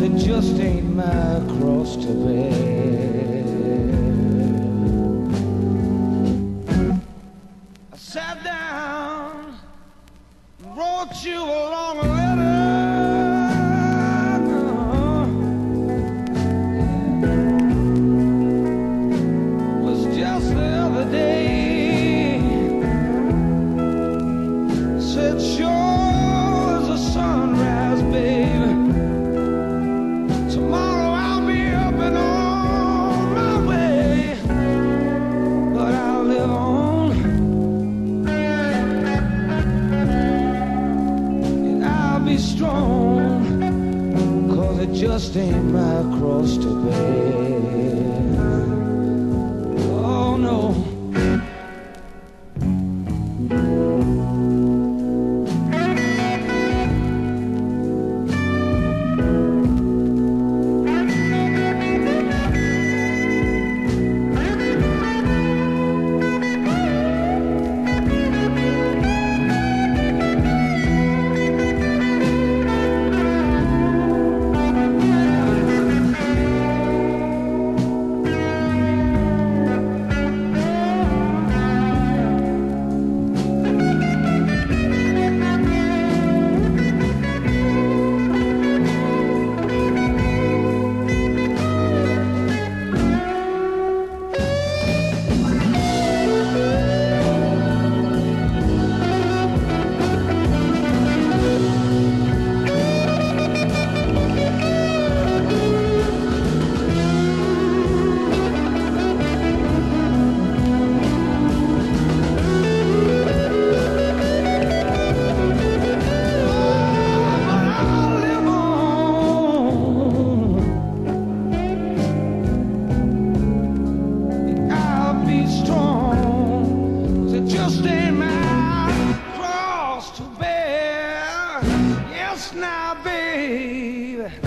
it just ain't my cross to bear. I sat down, wrote you a long letter. It was just the other day. Said sure as a sunrise, babe. Tomorrow I'll be up and on my way, but I'll live on, and I'll be strong, 'cause it just ain't my cross to bear. Oh no. Just ain't my cross to bear. Yes, now, baby.